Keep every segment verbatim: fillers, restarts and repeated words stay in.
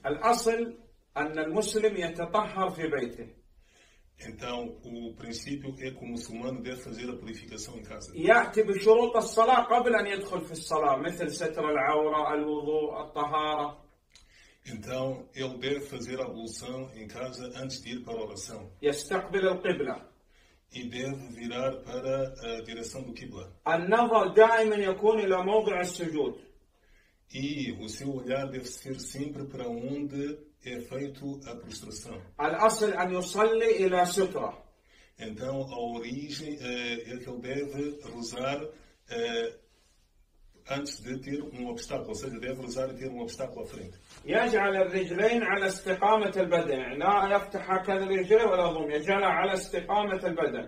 الأصل أن المسلم يتطهر في بيته. Então, o princípio é que o muçulmano deve fazer a purificação em casa. يأتي بشروط الصلاة قبل أن يدخل في الصلاة مثل ستر العورة، الوضوء، الطهارة. Então, ele deve fazer a ablução em casa antes de ir para a oração. يستقبل القبلة. E deve virar para a direção do Qibla. النظر دائما يكون إلى موضع السجود. E o seu olhar deve ser sempre para onde é feito a prostração. الأصل أن يصلي إلى سترة. Então, a origem é que ele deve rezar uh, antes de ter um obstáculo, ou seja, deve rezar e ter um obstáculo à frente. يجعل الرجلين على استقامة البدن، لا يفتح هكذا الرجل ولا يضم، يجعلها على استقامة البدن.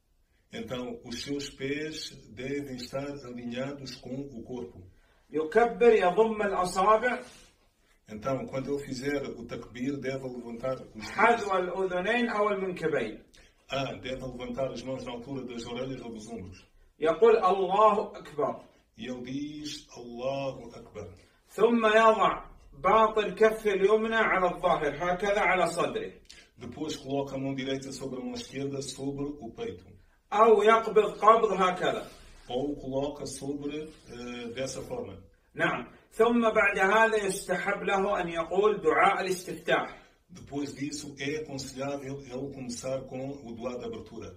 Então, os seus pés devem estar alinhados com o corpo. يكبر يضم الأصابع. Então, quando ele fizer o takbir, deve levantar os dedos. حذو الأذنين أو المنكبين. Ah, deve levantar as mãos na altura das orelhas ou dos ombros. يقول الله أكبر. E ele diz Allahu Akbar. ثم يضع باطن كف اليمنى على الظهر هكذا على صدره. Depois coloca a mão direita sobre a mão esquerda sobre o peito. أو يقبض قبض هكذا. Ou coloca sobre uh, dessa forma. نعم. ثم بعد هذا يستحب له أن يقول دعاء الاستفتاح. Depois disso é aconselhável ele começar com o duá de abertura.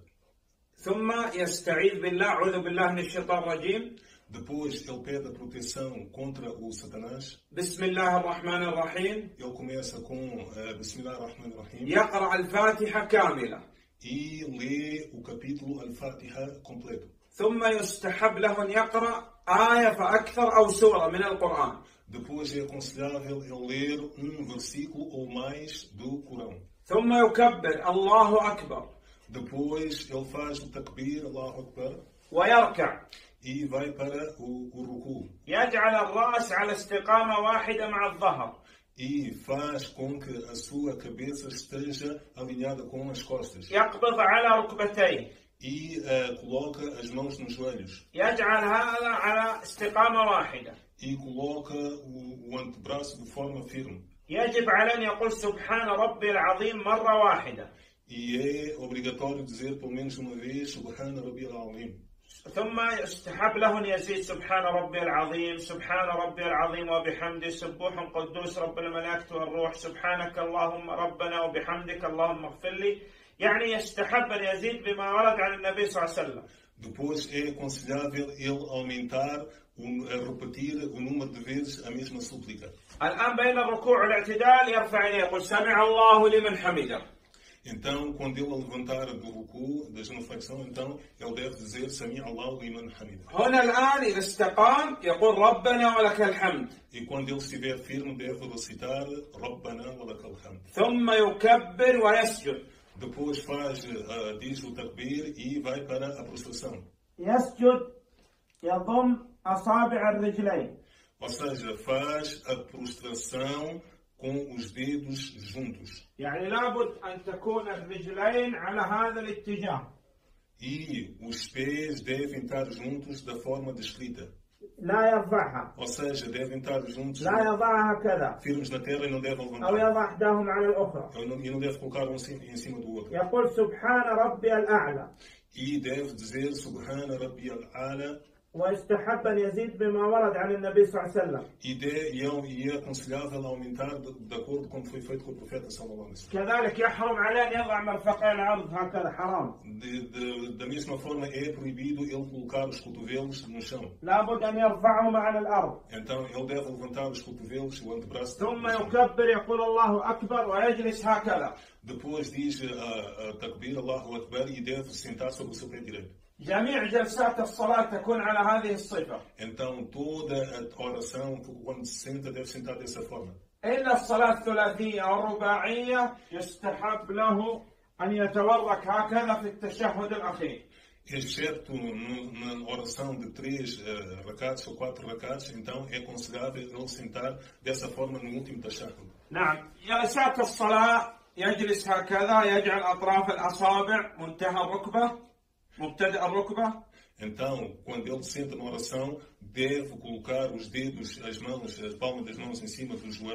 ثم يستعيذ بالله أعوذ بالله من الشيطان الرجيم. Depois ele pede a proteção contra o Satanás. بسم الله الرحمن الرحيم. Ele começa com uh, Bismillah ar-Rahman ar-Rahim. يقرأ الفاتحة كاملة. E lê o capítulo Al-Fatiha completo. ثم يستحب له أن يقرأ آية فأكثر أو سورة من القرآن. Depois é aconselhável ele ler um versículo ou mais do Corão. ثم يكبر الله أكبر. Depois ele faz o takbir, Allahu Akbar. ويركع. E vai para o, o ruku. يجعل الرأس على استقامة واحدة مع الظهر. E faz com que a sua cabeça esteja alinhada com as costas. يقبض على ركبتيه. E uh, coloca as mãos nos joelhos. يجعل هذا على استقامة واحدة. E coloca o, o antebraço de forma firme. يجب على أن يقول سبحان ربي العظيم مرة واحدة. E é obrigatório dizer pelo menos uma vez Subhana Rabbi al-Azim. ثم يستحب له أن يزيد سبحان ربي العظيم سبحان ربي العظيم وبحمده سبوح قدوس رب الملائكة والروح سبحانك اللهم ربنا وبحمدك اللهم اغفر لي. يعني يستحب أن يزيد بما ورد عن النبي صلى الله عليه وسلم. Depois é aconselhável ele aumentar, a repetir o número de vezes a mesma súplica. الآن بين الركوع والاعتدال يرفع يديه يقول سمع الله لمن حمده. Então, quando ele levantar do ruku, da genuflexão, então ele deve dizer Sami Allahu liman hamida. هنا الآن إذا استقام يقول ربنا ولك الحمد. E quando ele estiver firme, deve recitar Rabbana wa lakal hamd. ثم يكبر ويسجد. Depois faz, uh, diz o takbir e vai para a prostração. يسجد يضم أصابع الرجلين. Ou seja, faz a prostração com os dedos juntos. يعني لابد أن تكون الرجلين على هذا الاتجاه. E os pés devem estar juntos da forma descrita. لا يرفعها. Ou seja, devem estar juntos, لا يضعها كذا. firmes na terra e não devem أو levantar. يضع إحداهم على الأخرى. E não, e não deve colocar um em cima do outro. يقول سبحان ربي الأعلى. E deve dizer Subhana Rabbi al-Ala. ويستحب أن يزيد بما ورد عن النبي صلى الله عليه وسلم. E, de, e, é, e é aconselhável aumentar de, de acordo com o que foi feito com o profeta sallallahu alaihi wasallam. كذلك يحرم عليه أن يضع مرفقين الأرض هكذا حرام. De, de, da mesma forma é proibido ele colocar os cotovelos no chão. لابد أن يرفعهما على الأرض. Então ele deve levantar os cotovelos, o antebraço. ثم يكبر يقول الله أكبر ويجلس هكذا. Depois diz a, a takbir Allahu Akbar e deve sentar sobre o seu pé direito. جميع جلسات الصلاة تكون على هذه الصفة. Então toda a oração, quando se senta, deve sentar dessa forma. إلا الصلاة الثلاثية أو الرباعية يستحب له أن يتورك هكذا في التشهد الأخير. Exceto no, na oração de três uh, rakats ou quatro rakats, então é aconselhável ele sentar dessa forma no último tashahhud. نعم. جلسات الصلاة يجلس هكذا يجعل أطراف الأصابع منتهى الركبة مبتدأ الركبة. Então, quando ele senta na oração, deve colocar os dedos, as mãos, as palmas das mãos em cima dos joelhos.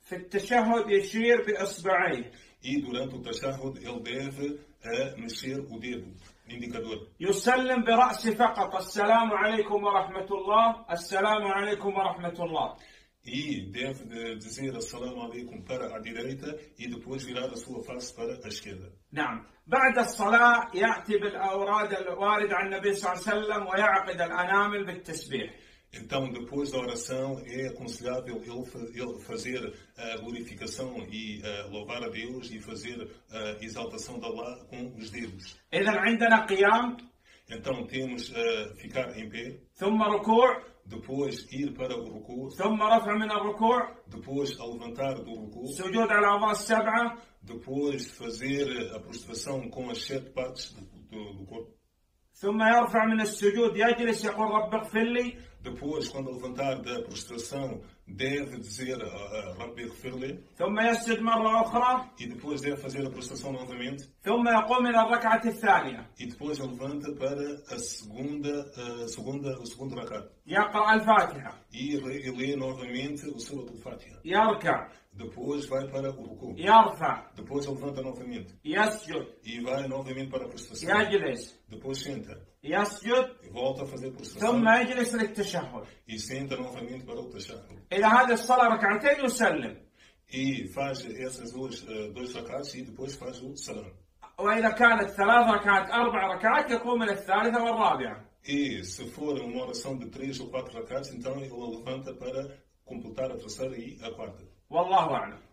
في التشهد يشير بإصبعيه. E durante o tashahhud ele deve uh, mexer o dedo, indicador. يسلم برأسه فقط. السلام عليكم ورحمة الله. السلام عليكم ورحمة الله. E deve de dizer assalamu alaikum para a direita e depois virar a sua face para a esquerda. نعم. بعد الصلاة يأتي بالأوراد الواردة عن النبي صلى الله عليه وسلم ويعقد الأنامل بالتسبيح. Então, depois da oração, é aconselhável ele fazer a glorificação e uh, louvar a Deus e fazer a exaltação de Allah com os dedos. إذا عندنا قيام. Então, temos uh, ficar em pé. ثم ركوع. Depois ir para o ruku. ثم رفع من الركوع. Depois a levantar do ruku. سجود على الأعضاء السبعة. Depois fazer a prostração com as sete partes do, do, do corpo. ثم يرفع من السجود يجلس يقول رب اغفر لي. Depois, quando levantar da prostração, deve dizer Rabbi ighfirli. ثم يسجد مرة أخرى. E depois deve fazer a prostração novamente. ثم يقوم إلى الركعة الثانية. E depois levanta para a segunda, a segunda, o segundo rakat. يقرأ الفاتحة. E lê novamente o Surat al-Fatiha. يركع. Depois vai para o ruku. يرفع. Depois levanta novamente. يسجد. E vai novamente para a prostração. يجلس. Depois senta. يسجد. E volta a fazer a prostração. ثم يجلس للتشهد. E senta novamente para o tashahhud. إلى هذه الصلاة ركعتين يسلم. E faz essas duas, dois rakats e depois faz o salam. وإذا كانت ثلاث ركعات أربع ركعات يقوم من الثالثة والرابعة. E se for uma oração de três ou quatro rakats, então ele levanta para completar a terceira e a quarta. والله أعلم.